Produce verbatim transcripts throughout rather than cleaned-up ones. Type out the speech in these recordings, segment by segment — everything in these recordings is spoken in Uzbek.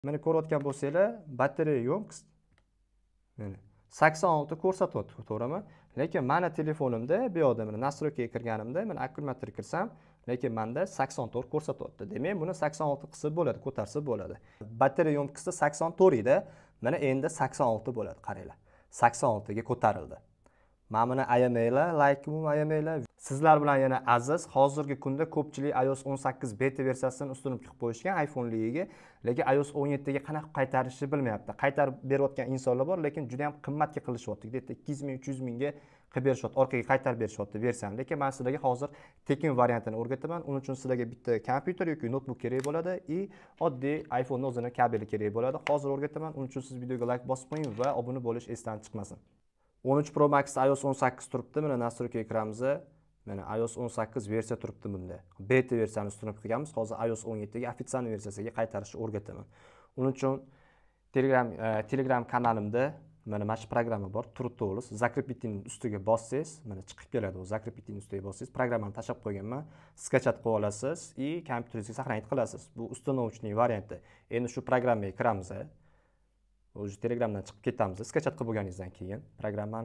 Mana ko'rayotgan bo'lsanglar, batareya yo'q. Mana sakson olti ko'rsatyapti, to'g'rimi? Lekin meni telefonimda bu yerda mana nastroykaga kirganimda, mana akkumulyatorga kirsam, lekin menda sakson to'rt ko'rsatyapti. Demak, buni sakson olti qilsa bo'ladi, ko'tarsa bo'ladi. Batareya yo'mkisi sakson to'rt edi, mana endi sakson olti bo'ladi, qaranglar. sakson olti ga ko'tarildi. Mana buni ayamanglar, like-ni ayamanglar. Sizlar bilan yana aziz, hozirgi kunda ko'pchilik i o s o'n sakkiz beta versiyasini ustunib qilib qo'yishgan iPhone'ligiga, lekin i o s o'n yetti ga qanaqa qaytarishni bilmayapti. Qaytarib berayotgan insonlar bor, lekin juda ham qimmatga qilishyapti. Deydi ikki yuz ming, uch yuz mingga qilib berishyapti, orqaga qaytarib berishyapti versiyani. Lekin men sizlarga hozir tekin variantini o'rgataman. Uning uchun sizlarga bitta kompyuter yoki notebook kerak bo'ladi va oddiy iPhone o'zini kabeli kerak bo'ladi. Hozir o'rgataman. Uning uchun siz videoga like bosib qo'ying va obuna bo'lish esdan chiqmasin. o'n uch Pro Max i o s o'n sakkiz turibdi. Mana nastroykaga kiramiz. Mana i o s o'n sakkiz versiya turibdi bunda. Beta versiyani ustunib qilganmiz. Hozir i o s o'n yetti ga ofitsion versiyasiga qaytarishni o'rgataman. Uning uchun Telegram Telegram kanalimda mana mana shu programma bor. Turtools. Zakrepitin ustiga bossangiz, mana chiqib keladi u. Zakrepitin ustiga bossangiz, programmani tashab qo'yganman. Skachat qilib olasiz va kompyuteringizga saqlanib qilasiz. Bu uстановочный varianti. Endi shu programmaga kiramiz. O'zi Telegramdan chiqib ketamiz. Skachat qilib bo'lganingizdan keyin programmani.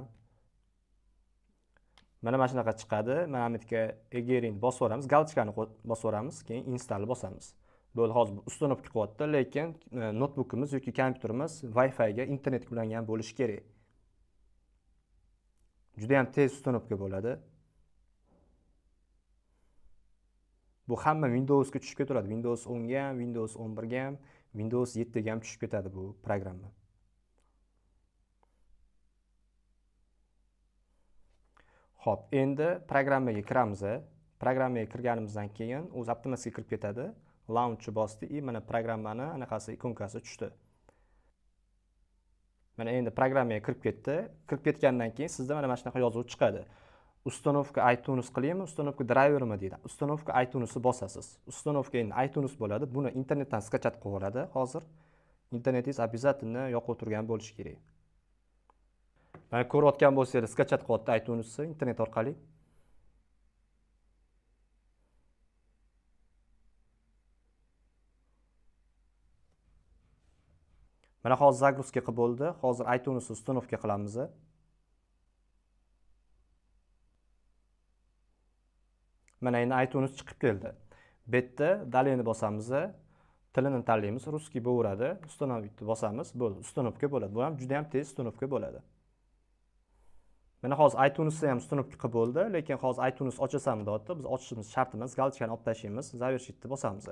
Mana mana shunaqa chiqadi. Mana bu yerga Egerin bosib olamiz, galchkani bosib olamiz, keyin install bosamiz. Bo'ldi, hozir ustunovka qilyapti, lekin notebookimiz yoki kompyuterimiz Wi-Fi ga internet ulangan bo'lishi kerak. Juda ham tez ustunovka bo'ladi. Bu hamma Windows ga tushib ketadi. Windows o'n ga ham, Windows o'n bir ga ham, Windows yetti ga ham tushib ketadi bu programma. Xo'p, endi programmaga kiramiz. Programmaga kirganimizdan keyin o'z avtomatiga kirib ketadi. Launch bosdi va mana programmani anaqasi ikonkasi tushdi. Mana endi programmaga kirib ketdi. Kirib ketgandan keyin sizda mana mana shunaqa yozuv chiqadi. Uстановка iTunes qilaymi, uстановка drivermi deydi. Uстановка iTunesni bosasiz. Uстановка endi iTunes bo'ladi. Buni internetdan skachat qilib oladi. Hozir internetingiz обязательно yoqib o'tirgan bo'lishi kerak. Mana ko'rayotgan bo'lsangiz, skachat qilyapti iTunesni internet orqali. Mana hozir загрузка qilib bo'ldi. Hozir iTunesni uстановка qilamiz. Mana endi iTunes chiqib keldi. Bu yerda daleni bosamiz. Tilini tanlaymiz. Ruskiy bo'laveradi. Uстановить bosamiz. Bo'ldi, uстановка bo'ladi. Bu ham juda ham tez uстановка bo'ladi. Mana hozir iTunesni ham uстановка qilib bo'ldi, lekin hozir iTunes ochasam deyapti. Biz ochishimiz shart emas. Galchkani olib tashlaymiz. Завершитni bosamiz.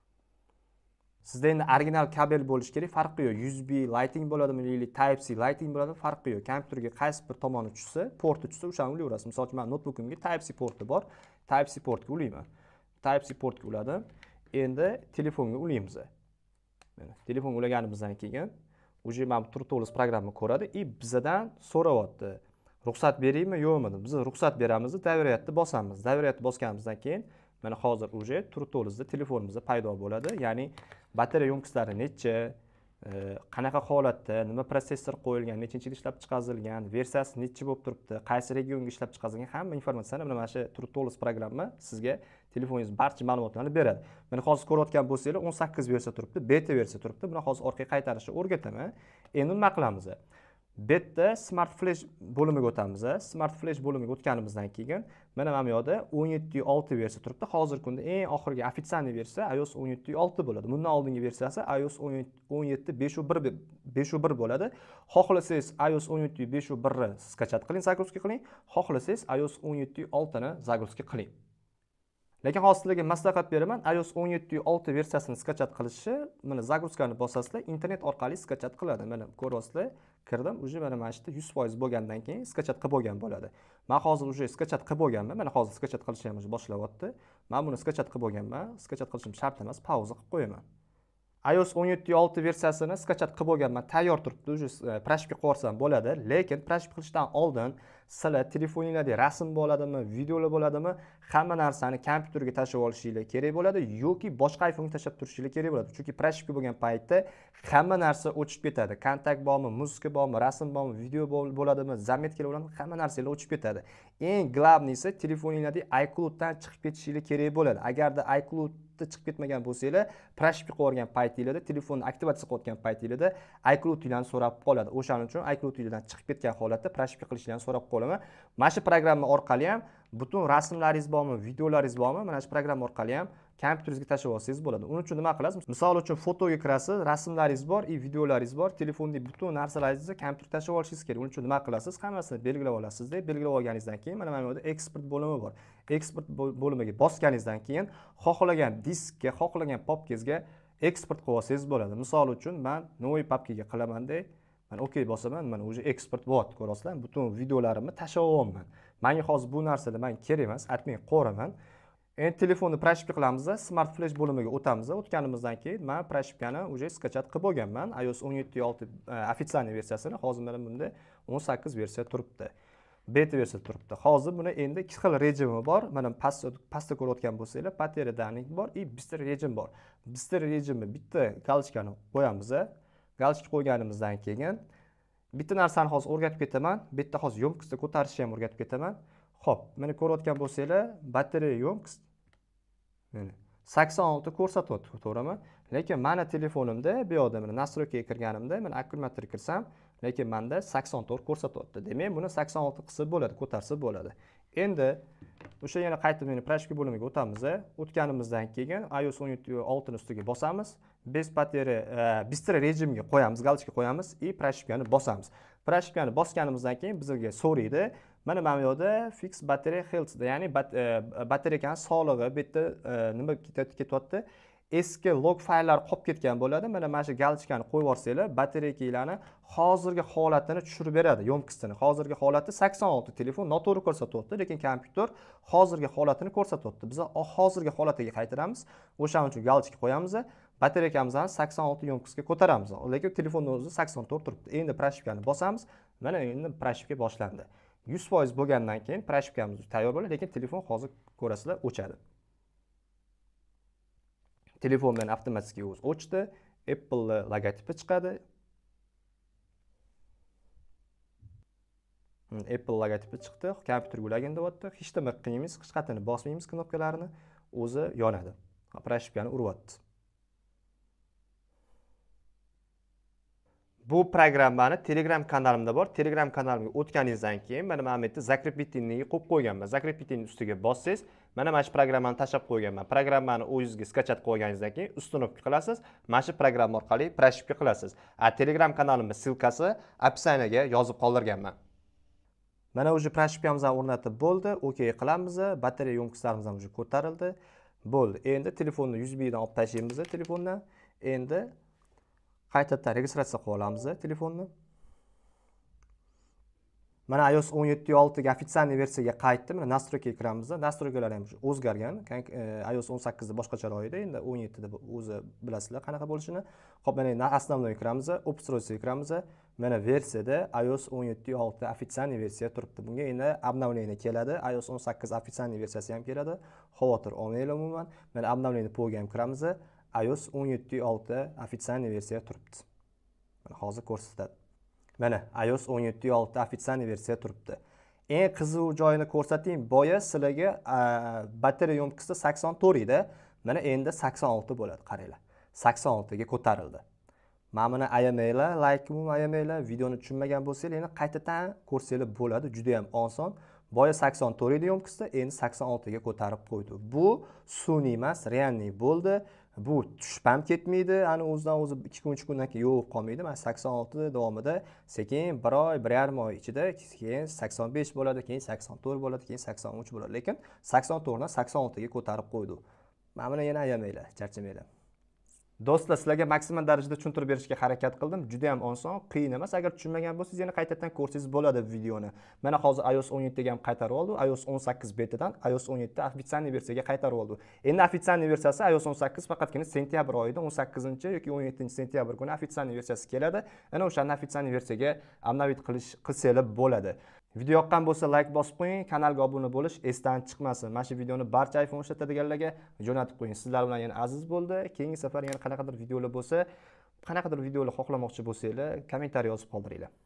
Sizda endi original kabel bo'lishi kerak, farqi yo'q. U S B Lighting bo'ladimi yoki Type C Lighting bo'ladimi, farqi yo'q. Kompyuterga qaysi bir tomoni tushsa, porti tushsa, o'shani ulayverasiz. Masalan, men notebookimga Type C porti bor. Type C portga ulayman. Type C portga uladim. Endi telefonga ulaymiz. Mana telefonga ulaganimizdan keyin uje men Turtools programma ko'radi va bizdan so'rayapti. Ruxsat beraymi, yo'qmi? Biz ruxsat beramiz, doверятni bosamiz. Doверятni bosganimizdan keyin mana hozir uje Turtoolsda telefonimizda paydo bo'ladi. Ya'ni batareya yo'mkislari necha, qanaqa holatda, nima protsessor qo'yilgan, nechinchi yil ishlab chiqarilgan, versiyasi necha bo'lib turibdi, qaysi regionga ishlab chiqarilgan, hamma informatsiyani mana shu Turtools programma sizga telefoningiz barcha ma'lumotlarni beradi. Mana hozir ko'rayotgan bo'lsanglar, o'n sakkiz versiya turibdi, beta versiya turibdi. Buni hozir orqaga qaytarishni o'rgataman. Endi nima qilamiz? Betda Smart Flash bo'limiga o'tamiz. Smart Flash bo'limiga o'tganimizdan keyin mana mana bu yerda o'n yetti olti versiya turibdi. Hozirgi kunda eng oxirgi ofitsion versiya i o s o'n yetti olti bo'ladi. Bundan oldingi versiyasi i o s o'n yetti besh nol bir bo'ladi. Xohlasangiz i o s o'n yetti besh nol birni skachat qiling, загрузка qiling. Xohlasangiz i o s o'n yetti olti ni загрузка qiling. Lekin hozir sizlarga maslahat beraman, i o s o'n yetti olti versiyasini skachat qilishni, mana загрузкani bosasizlar, internet orqali skachat qiladi. Mana ko'ryapsizlar, kirdim, uje mana mana shu yuz foiz bo'lgandan keyin skachat qilib bo'lgan bo'ladi. Men hozir uje skachat qilib bo'lganman. Mana hozir skachat qilishni ham boshlayapti. Men buni skachat qilib bo'lganman. Skachat qilishim shart emas, pauza qilib qo'yaman. i o s o'n yetti olti versiyasini skachat qilib bo'lganman. Tayyor turibdi, uje prashka qo'rsam bo'ladi, lekin prashka qilishdan oldin sizlar telefoningizda rasm bo'ladimi, videolar bo'ladimi, hamma narsani kompyuterga tashlab olishingiz kerak bo'ladi yoki boshqa iPhone ga tashlab turishingiz kerak bo'ladi. Chunki prashka bo'lgan paytda hamma narsa o'chib ketadi. Kontakt bormi, muzika bormi, rasm bormi, video bo'ladimi, zametkalar bo'ladimi, hamma narsalar o'chib ketadi. Eng главныйsi telefoningizda iCloud dan chiqib ketishingiz kerak bo'ladi. Agarda iCloud bitta chiqib ketmagan bo'lsanglar, proshipka qilib yuborgan paytinglarda, telefonni aktivatsiya qilayotgan paytinglarda iCloud'inglarni so'rab qoladi. O'shaning uchun iCloud'inglardan chiqib ketgan holatda proshipka qilishinglarni so'rab qolaman. Mana shu programma orqali ham butun rasmlaringiz bormi, videolaringiz bormi, mana shu programma orqali ham kompyuteringizga tashlab olsangiz bo'ladi. Uning uchun nima qilasiz? Misol uchun fotoga kirasiz, rasmlaringiz bor, и videolaringiz bor, telefondagi butun narsalaringizni kompyuterga tashlab olishingiz kerak. Uning uchun nima qilasiz? Hammasini belgilab olasiz-da, belgilab olganingizdan keyin mana bu yerda eksport bo'limi bor. Eksport bo'limiga bosganingizdan keyin xohlagan diskga, xohlagan papkangizga eksport qilib olsangiz bo'ladi. Misol uchun men novoy papkaga qilaman-da, men OK bosaman, mana уже eksport bo'lyapti, ko'rasizlar? Butun videolarimni tashlab olmayman. Menga hozir bu narsada men kerak emas, atmay qo'raman. Endi telefonni proshipka qilamiz, Smart Flash bo'limiga o'tamiz. O'tganimizdan keyin men proshipkani уже skachat qilib bo'lganman. iOS o'n yetti nokta olti ofitsial versiyasini, hozir mana bunda o'n sakkiz versiya turibdi. Beta versiya turibdi. Hozir buni endi ikki xil rejimi bor. Mana pastda pastda ko'rayotgan bo'lsanglar, batteriya daning bor, и bistr rejim bor. Bistr rejimi bitta galchkani qo'yamiz. Galchka qo'yganimizdan keyin bitta narsani hozir o'rgatib ketaman. Bu yerda hozir yomkisni ko'tarishni ham o'rgatib ketaman. Xo'p, mana ko'rayotgan bo'lsanglar, batteriya yomkis mana sakson olti ko'rsatyapti, to'g'rimi? Lekin meni telefonimda bu yoqda mana nastroykaga kirganimda, mana akkumulyatorga kirsam, lekin menda sakson to'rt ko'rsatyapti. Demak, buni sakson olti qilsa bo'ladi, ko'tarsa bo'ladi. Endi o'sha yana qaytib meni proshipka bo'limiga o'tamiz. O'tganimizdan keyin iOS o'n yetti nokta olti ni ustiga bosamiz. Bez batteriya bistr rejimga qo'yamiz, galchka qo'yamiz и proshipkani bosamiz. Proshipkani bosganimizdan keyin bizga so'raydi. Mana mana bu yerda fix battery health, ya'ni batareyani sog'lig'i bu yerda nima ketyapti? Eski log fayllar qolib ketgan bo'ladi. Mana mana shu galchkani qo'yib yuborsanglar, batareykalarni hozirgi holatini tushirib beradi, yomkisini. Hozirgi holati sakson olti, telefon noto'g'ri ko'rsatyapti, lekin kompyuter hozirgi holatini ko'rsatyapti. Biz hozirgi holatiga qaytaramiz. O'shaning uchun galchka qo'yamiz. Batareykamizni sakson olti yomkisga ko'taramiz. Lekin telefonning o'zi sakson to'rt turibdi. Endi proshipkani bosamiz. Mana endi proshipka boshlandi. yuz foiz bo'lgandan keyin proshipkamiz tayyor bo'ladi, lekin telefon hozir ko'rasizlar o'chadi. Telefon bilan avtomatik o'zi o'chdi, Apple logotipi chiqadi. Apple logotipi chiqdi, kompyuterga ulagin deyapti. Hech nima qilmaymiz, hech qatini bosmaymiz knopkalarini, o'zi yonadi. Proshipkani uryapti. Bu programmani Telegram kanalimda bor. Telegram kanalimga o'tganingizdan keyin mana mana bu yerda zakrepitinni qo'yib qo'yganman. Zakrepitinning ustiga bossangiz, mana mana shu programmani tashlab qo'yganman. Programmani o'zingizga skachat qilganingizdan keyin ustunovka qilasiz. Mana shu programma orqali proshipka qilasiz. A Telegram kanalimning silkasi opsiyaga yozib qoldirganman. Mana o'sha proshipkamizni o'rnatib bo'ldi. OK qilamiz. Batareya yomkislarimiz ham ko'tarildi. Bo'ldi. Endi telefonni yuz mingdan olib tashlaymiz telefondan. Endi qaytadan registratsiya qilib olamiz telefonni. Mana iOS o'n yetti nokta olti ga ofitsial versiyaga qaytdi. Mana nastroykaga kiramiz. Nastroykalar ham o'zgargan. iOS o'n sakkiz da boshqacharoq edi. Endi o'n yetti da o'zi bilasizlar qanaqa bo'lishini. Xo'p, mana основной kiramiz, обустройствоga kiramiz. Mana versiyada iOS o'n yetti nokta olti ofitsial versiya turibdi. Bunga endi обновление keladi. iOS o'n sakkiz ofitsial versiyasi ham keladi. Xavotir olmanglar umuman. Mana обновление polga ham kiramiz. iOS o'n yetti nokta olti ofitsial versiya turibdi. Mana hozir ko'rsatadi. Mana iOS o'n yetti nokta olti ofitsial versiya turibdi. Eng qiziq joyini ko'rsatayim. Boya sizlarga batareya yomkisi sakson to'rt edi. Mana endi sakson olti bo'ladi, qaranglar. sakson olti ga ko'tarildi. Mana buni ayamaylar, like mum ayamaylar. Videoni tushunmagan bo'lsangiz, endi qaytadan ko'rsangiz bo'ladi, juda ham oson. Boya sakson to'rt edi yomkisi, endi sakson olti ga ko'tarib qo'ydi. Bu sun'iy emas, realniy bo'ldi. Bu tushib ham ketmaydi. Ani o'zidan o'zi ikki kun uch kundan keyin yo'q qolmaydi. Mana sakson olti davomida sekin bir oy, bir yarim oy ichida keyin sakson besh bo'ladi, keyin sakson to'rt bo'ladi, keyin sakson uch bo'ladi. Lekin sakson to'rt dan sakson olti ga ko'tarib qo'ydi. Mana buni yana ayamaylar, charchamanglar. Do'stlar, sizlarga maksimal darajada tushuntirib berishga harakat qildim. Juda ham oson, qiyin emas. Agar tushunmagan bo'lsangiz, yana qaytadan ko'rsangiz bo'ladi videoni. Mana hozir iOS o'n yetti ga ham qaytarib oldi. iOS o'n sakkiz betadan iOS o'n yetti ofitsial versiyaga qaytarib oldi. Endi ofitsial versiyasi iOS o'n sakkiz faqatgina sentyabr oyida o'n sakkizinchi yoki o'n yettinchi sentyabr kuni ofitsial versiyasi keladi. Ana o'shani ofitsial versiyaga обновить qilish qilsanglar bo'ladi. Video yoqqan bo'lsa like bosib qo'ying, kanalga obuna bo'lish esdan chiqmasin. Mana shu videoni barcha iPhone ishlatadiganlarga jo'natib qo'ying. Sizlar bilan yana aziz bo'ldi. Keyingi safar yana qanaqadir videolar bo'lsa, qanaqadir videolar xohlamoqchi bo'lsanglar, kommentariy yozib qoldiringlar.